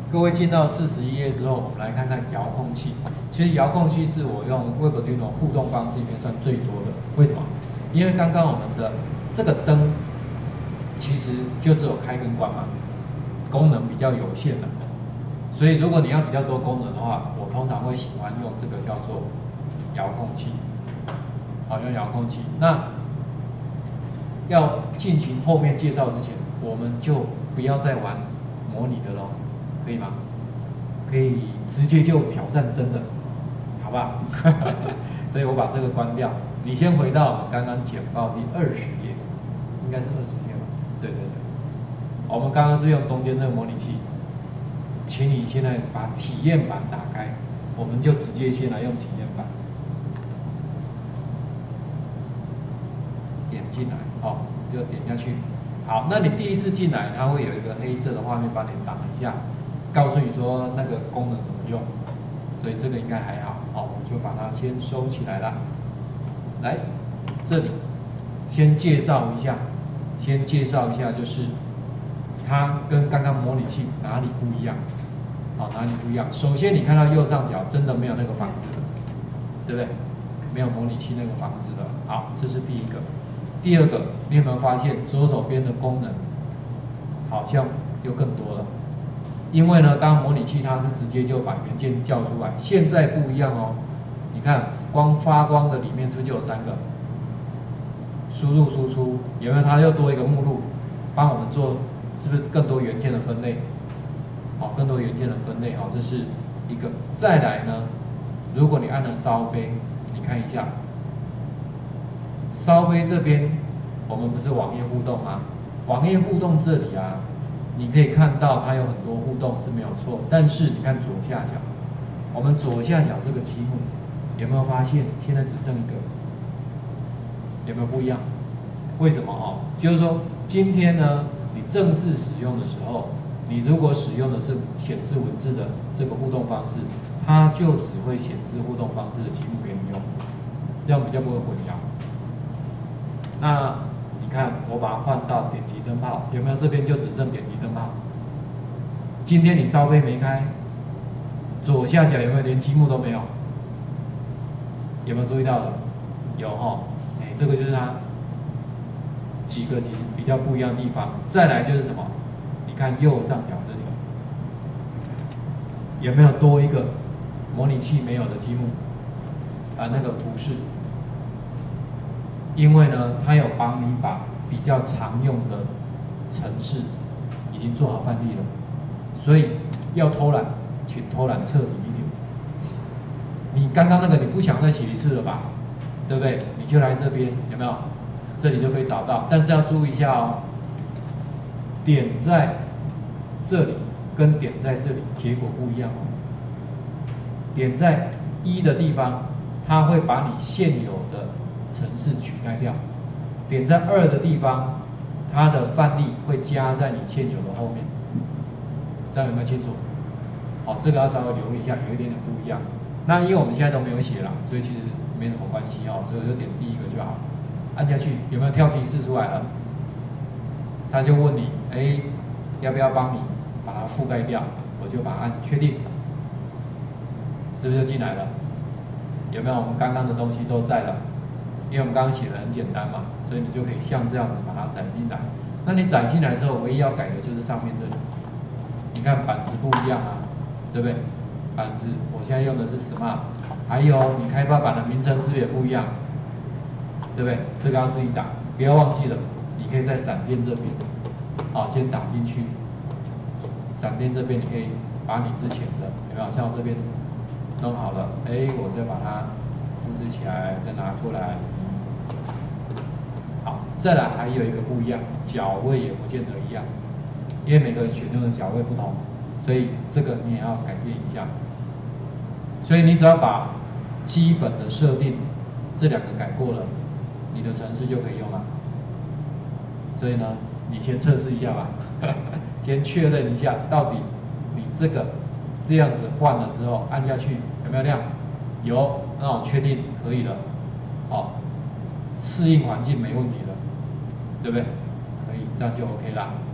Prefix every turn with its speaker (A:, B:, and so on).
A: 各位进到41页之后，我们来看看遥控器。其实遥控器是我用 Arduino 互动方式里面算最多的。为什么？因为刚刚我们的这个灯其实就只有开跟关嘛，功能比较有限的。所以如果你要比较多功能的话，我通常会喜欢用这个叫做遥控器。好，用遥控器。那要进行后面介绍之前，我们就不要再玩模拟的咯，可以吗？可以直接就挑战真的，好吧？所以我把这个关掉。你先回到我们刚刚简报第20页，应该是20页吧？对对对。我们刚刚是用中间那个模拟器，请你现在把体验版打开，我们就直接先来用体验版。点进来，哦，就点下去。好，那你第一次进来，它会有一个黑色的画面帮你挡一下，告诉你说那个功能怎么用，所以这个应该还好。好，我就把它先收起来了。来，这里先介绍一下，就是它跟刚刚模拟器哪里不一样？好，哪里不一样？首先你看到右上角真的没有那个房子的，对不对？没有模拟器那个房子的。好，这是第一个。第二个，你有没有发现左手边的功能好像又更多了？因为呢，刚刚模拟器它是直接就把元件叫出来，现在不一样哦。你看，光发光的里面是不是就有3个？输入输出有没有？它又多一个目录，帮我们做是不是更多元件的分类？好，更多元件的分类，好，这是一个。再来呢，如果你按了烧杯，你看一下。烧杯这边，我们不是网页互动吗？网页互动这里啊，你可以看到它有很多互动是没有错，但是你看左下角，我们左下角这个积木，有没有发现现在只剩一个？有没有不一样？为什么哦？就是说今天呢，你正式使用的时候，你如果使用的是显示文字的这个互动方式，它就只会显示互动方式的积木给你用，这样比较不会混淆。那你看，我把它换到点击灯泡，有没有？这边就只剩点击灯泡。今天你烧杯没开，左下角有没有连积木都没有？有没有注意到的？有哈，哎，这个就是它几个比较不一样的地方。再来就是什么？你看右上角这里，有没有多一个模拟器没有的积木？那个图示。因为呢，它有帮你把比较常用的程式已经做好范例了，所以要偷懒，请偷懒彻底一点。你刚刚那个你不想再写一次了吧？对不对？你就来这边，有没有？这里就可以找到，但是要注意一下哦，点在这里跟点在这里结果不一样哦。点在1的地方，它会把你现有的程式取代掉；点在2的地方，它的范例会加在你现有的后面。这样有没有清楚？好，这个要稍微留意一下，有一点点不一样。那因为我们现在都没有写了，所以其实没什么关系哦，所以我就点第一个就好。按下去，有没有跳提示出来了？他就问你，哎，要不要帮你把它覆盖掉？我就把它按确定，是不是就进来了？有没有？我们刚刚的东西都在了，因为我们刚刚写的很简单嘛，所以你就可以像这样子把它载进来。那你载进来之后，唯一要改的就是上面这里。你看板子不一样啊，对不对？板子我现在用的是 Smart， 还有你开发版的名称是不是也不一样？对不对？这个要自己打，不要忘记了。你可以在闪电这边，好，先打进去。闪电这边你可以把你之前的有没有？像我这边弄好了，哎，我再把它复制起来，再拿过来。好，再来还有一个不一样，角位也不见得一样，因为每个人选用的角位不同，所以这个你也要改变一下。所以你只要把基本的设定这2个改过了，你的程式就可以用了。所以呢，你先测试一下吧，先确认一下到底你这样子换了之后按下去有没有亮？有，那我确定可以了。好，适应环境没问题了，对不对？可以，这样就 OK 啦。